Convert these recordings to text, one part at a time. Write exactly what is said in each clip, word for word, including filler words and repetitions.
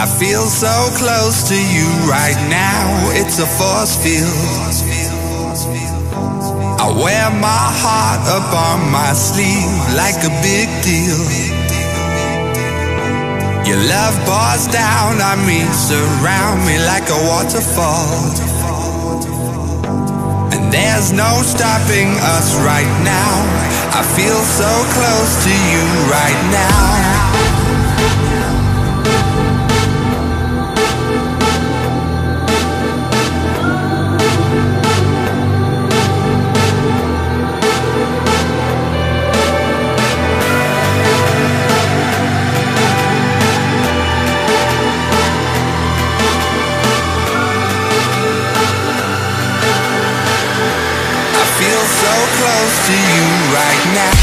I feel so close to you right now, it's a force field. I wear my heart up on my sleeve like a big deal. Your love pours down on me, surround me like a waterfall. And there's no stopping us right now. I feel so close to you right now. So close to you right now.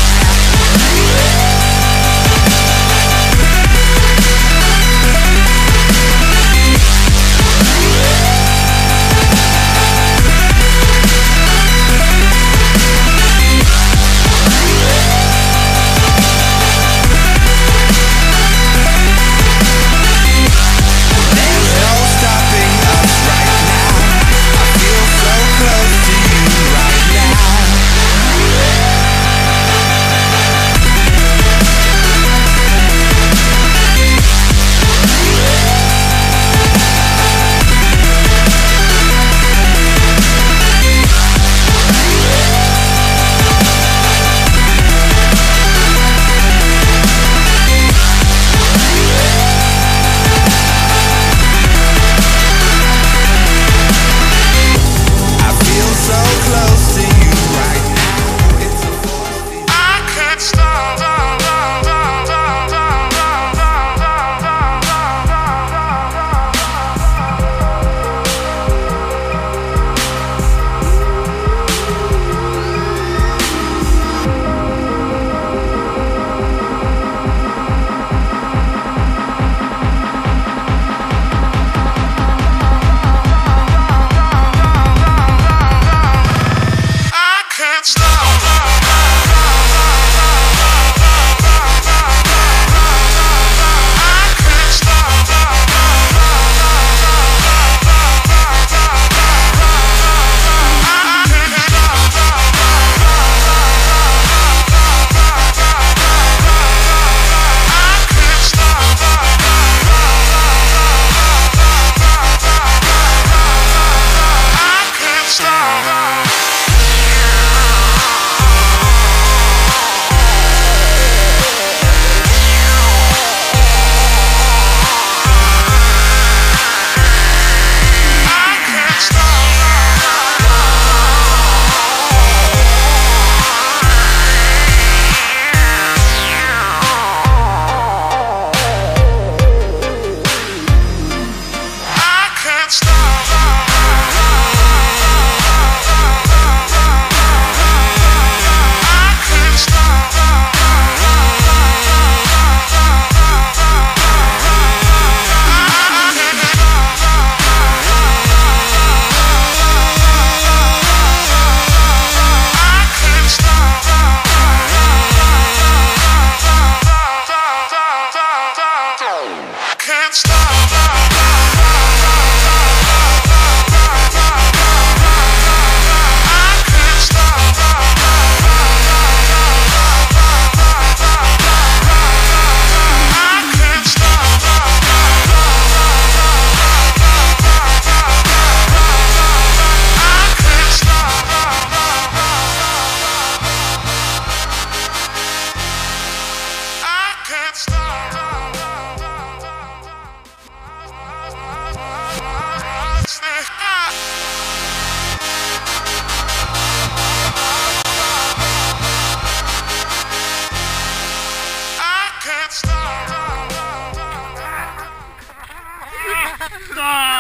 Ah!